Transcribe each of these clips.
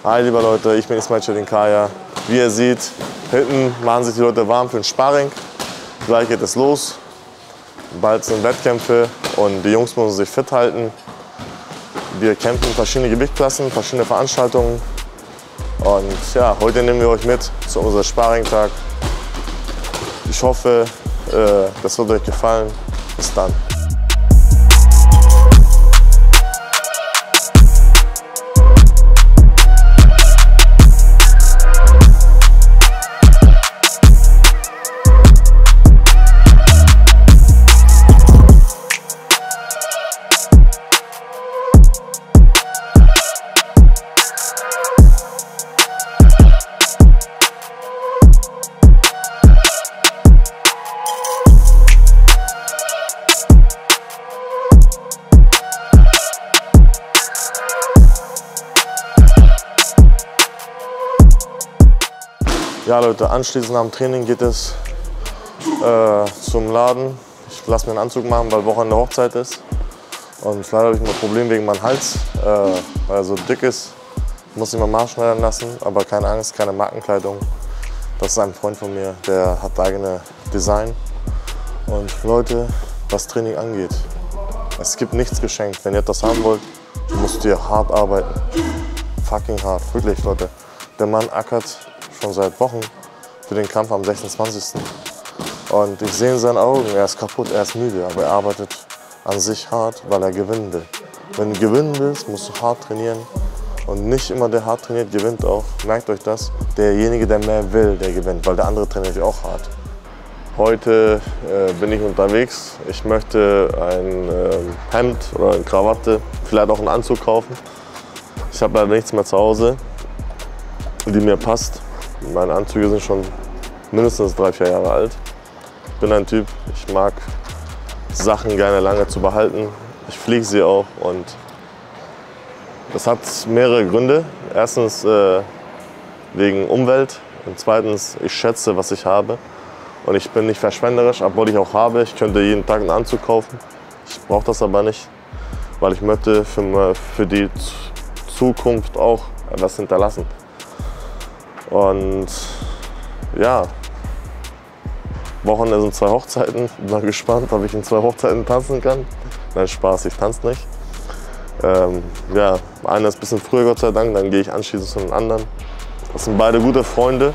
Hi liebe Leute, ich bin Ismail Çetinkaya. Wie ihr seht, hinten machen sich die Leute warm für den Sparring. Gleich geht es los. Bald sind Wettkämpfe und die Jungs müssen sich fit halten. Wir kämpfen in verschiedene Gewichtsklassen, verschiedene Veranstaltungen. Und ja, heute nehmen wir euch mit zu unserem Sparringtag. Ich hoffe, das wird euch gefallen. Bis dann. Ja Leute, anschließend nach dem Training geht es zum Laden. Ich lasse mir einen Anzug machen, weil Wochenende Hochzeit ist. Und leider habe ich ein Problem wegen meinem Hals, weil er so dick ist. Ich muss ihn mal maßschneidern lassen, aber keine Angst, keine Markenkleidung. Das ist ein Freund von mir, der hat eigene Design. Und Leute, was Training angeht, es gibt nichts geschenkt. Wenn ihr etwas haben wollt, müsst ihr hart arbeiten. Fucking hart, wirklich Leute. Der Mann ackert schon seit Wochen für den Kampf am 26. Und ich sehe in seinen Augen, er ist kaputt, er ist müde, aber er arbeitet an sich hart, weil er gewinnen will. Wenn du gewinnen willst, musst du hart trainieren. Und nicht immer der hart trainiert, gewinnt auch. Merkt euch das. Derjenige, der mehr will, der gewinnt, weil der andere trainiert auch hart. Heute bin ich unterwegs. Ich möchte ein Hemd oder eine Krawatte, vielleicht auch einen Anzug kaufen. Ich habe leider nichts mehr zu Hause, die mir passt. Meine Anzüge sind schon mindestens 3-4 Jahre alt. Ich bin ein Typ, ich mag Sachen gerne lange zu behalten. Ich pflege sie auch und das hat mehrere Gründe. Erstens wegen Umwelt und zweitens, ich schätze, was ich habe. Und ich bin nicht verschwenderisch, obwohl ich auch habe. Ich könnte jeden Tag einen Anzug kaufen. Ich brauche das aber nicht, weil ich möchte für die Zukunft auch etwas hinterlassen. Und ja, Wochenende sind 2 Hochzeiten. Bin mal gespannt, ob ich in 2 Hochzeiten tanzen kann. Nein, Spaß, ich tanze nicht. Ja, einer ist ein bisschen früher, Gott sei Dank, dann gehe ich anschließend zu den anderen. Das sind beide gute Freunde.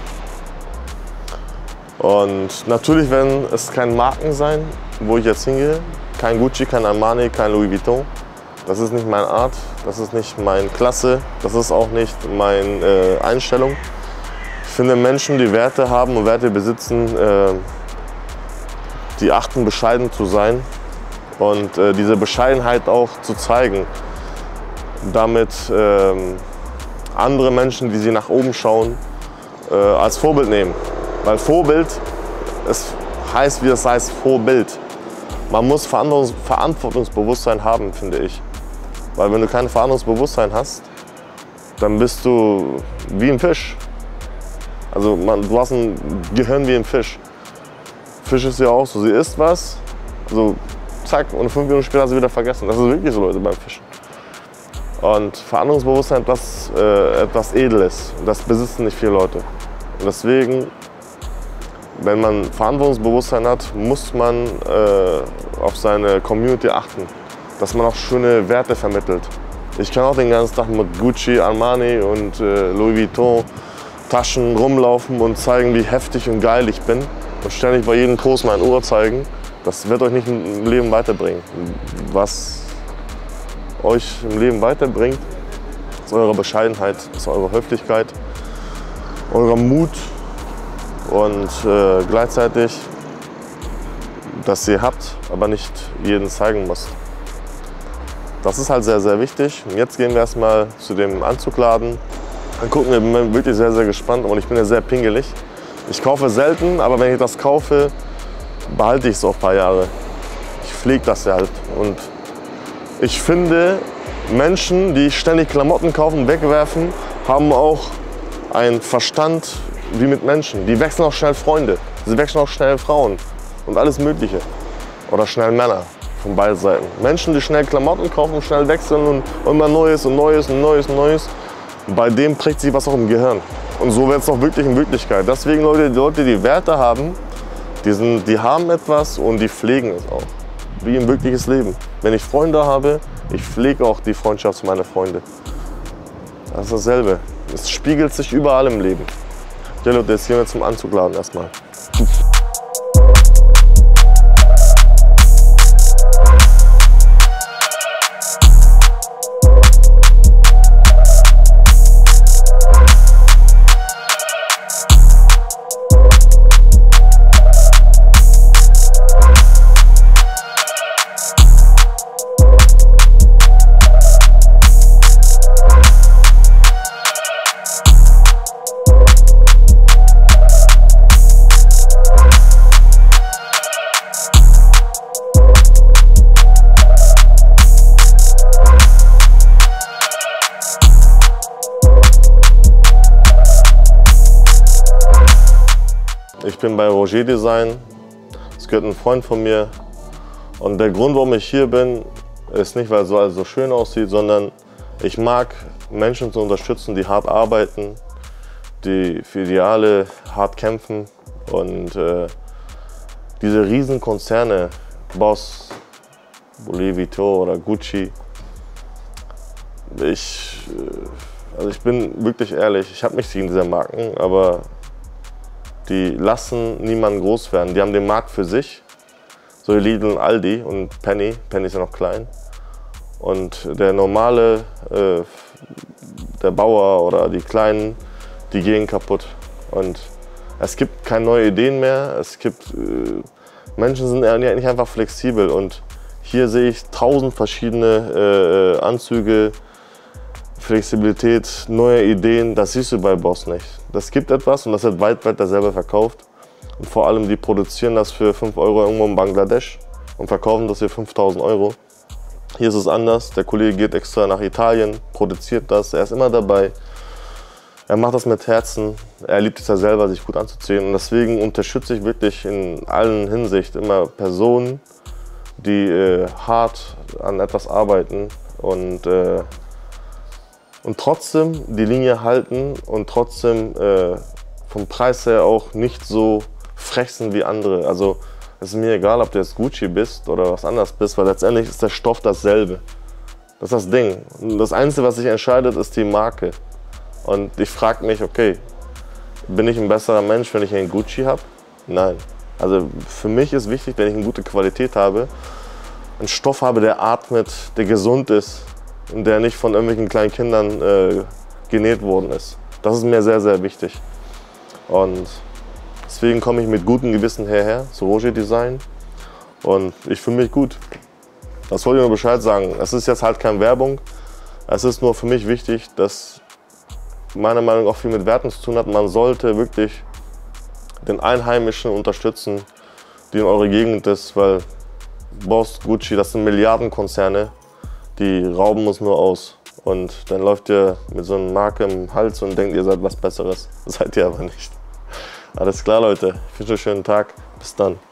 Und natürlich werden es keine Marken sein, wo ich jetzt hingehe. Kein Gucci, kein Armani, kein Louis Vuitton. Das ist nicht meine Art, das ist nicht meine Klasse, das ist auch nicht meine Einstellung. Ich finde, Menschen, die Werte haben und Werte besitzen, die achten, bescheiden zu sein und diese Bescheidenheit auch zu zeigen, damit andere Menschen, die sie nach oben schauen, als Vorbild nehmen. Weil Vorbild, es heißt, wie es heißt, Vorbild. Man muss Verantwortungsbewusstsein haben, finde ich. Weil wenn du kein Verantwortungsbewusstsein hast, dann bist du wie ein Fisch. Also du hast ein Gehirn wie ein Fisch. Fisch ist ja auch so, sie isst was, also zack, und 5 Minuten später hat sie wieder vergessen. Das ist wirklich so, Leute, beim Fischen. Und Verantwortungsbewusstsein ist etwas Edles. Das besitzen nicht viele Leute. Und deswegen, wenn man Verantwortungsbewusstsein hat, muss man auf seine Community achten. Dass man auch schöne Werte vermittelt. Ich kann auch den ganzen Tag mit Gucci, Armani und Louis Vuitton Taschen rumlaufen und zeigen, wie heftig und geil ich bin. Und ständig bei jedem Post meine Uhr zeigen. Das wird euch nicht im Leben weiterbringen. Was euch im Leben weiterbringt, ist eure Bescheidenheit, ist eure Höflichkeit, euer Mut und gleichzeitig, dass ihr habt, aber nicht jeden zeigen müsst. Das ist halt sehr, sehr wichtig. Und jetzt gehen wir erstmal zu dem Anzugladen. Dann gucken wir, bin wirklich sehr, sehr gespannt und ich bin ja sehr pingelig. Ich kaufe selten, aber wenn ich das kaufe, behalte ich es auch ein paar Jahre. Ich pflege das ja halt. Und ich finde, Menschen, die ständig Klamotten kaufen, wegwerfen, haben auch einen Verstand wie mit Menschen. Die wechseln auch schnell Freunde, sie wechseln auch schnell Frauen und alles Mögliche. Oder schnell Männer. Von beiden Seiten. Menschen, die schnell Klamotten kaufen, schnell wechseln und immer Neues und Neues und Neues und Neues. bei dem prägt sich was auch im Gehirn. Und so wird es auch wirklich in Wirklichkeit. Deswegen Leute, die Werte haben, die haben etwas und die pflegen es auch. Wie im wirkliches Leben. Wenn ich Freunde habe, ich pflege auch die Freundschaft zu meinen Freunden. Das ist dasselbe. Es spiegelt sich überall im Leben. Ja Leute, jetzt gehen wir zum Anzugladen erstmal. Ich bin bei Roger Design, es gehört ein Freund von mir und der Grund, warum ich hier bin, ist nicht, weil es so alles so schön aussieht, sondern ich mag Menschen zu unterstützen, die hart arbeiten, die für Ideale hart kämpfen und diese Riesenkonzerne, Boss, Louis Vuitton oder Gucci, ich bin wirklich ehrlich, ich habe nichts gegen diese Marken, aber die lassen niemanden groß werden. Die haben den Markt für sich. So wie Lidl und Aldi und Penny. Penny ist ja noch klein. Und der normale, der Bauer oder die Kleinen, die gehen kaputt. Und es gibt keine neuen Ideen mehr. Menschen sind nicht einfach flexibel. Und hier sehe ich 1000 verschiedene Anzüge, Flexibilität, neue Ideen, das siehst du bei Boss nicht. Das gibt etwas und das wird weit selber verkauft. Und vor allem, die produzieren das für 5 Euro irgendwo in Bangladesch und verkaufen das für 5.000 Euro. Hier ist es anders. Der Kollege geht extra nach Italien, produziert das, er ist immer dabei. Er macht das mit Herzen, er liebt es ja selber, sich gut anzuziehen. Und deswegen unterstütze ich wirklich in allen Hinsichten immer Personen, die hart an etwas arbeiten und trotzdem die Linie halten und trotzdem vom Preis her auch nicht so frech sind wie andere. Also es ist mir egal, ob du jetzt Gucci bist oder was anderes bist, weil letztendlich ist der Stoff dasselbe. Das ist das Ding. Und das Einzige, was sich entscheidet, ist die Marke. Und ich frage mich, okay, bin ich ein besserer Mensch, wenn ich einen Gucci habe? Nein. Also für mich ist wichtig, wenn ich eine gute Qualität habe, einen Stoff habe, der atmet, der gesund ist, und der nicht von irgendwelchen kleinen Kindern genäht worden ist. Das ist mir sehr wichtig. Und deswegen komme ich mit gutem Gewissen hierher zu Roger Design und ich fühle mich gut. Das wollte ich nur Bescheid sagen. Es ist jetzt halt keine Werbung. Es ist nur für mich wichtig, dass meiner Meinung nach auch viel mit Werten zu tun hat. Man sollte wirklich den Einheimischen unterstützen, die in eurer Gegend ist, weil Boss, Gucci, das sind Milliardenkonzerne. Die rauben uns nur aus und dann läuft ihr mit so einer Marke im Hals und denkt, ihr seid was Besseres. Seid ihr aber nicht. Alles klar, Leute. Ich wünsche euch einen schönen Tag. Bis dann.